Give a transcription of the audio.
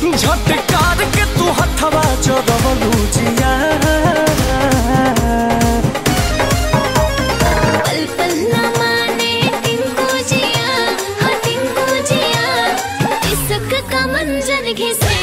झटकार के तू हथवा चोरवलू जिया। पल पल न माने टिंकू जिया, हाँ टिंकू जिया, इश्क का मंजर घिसे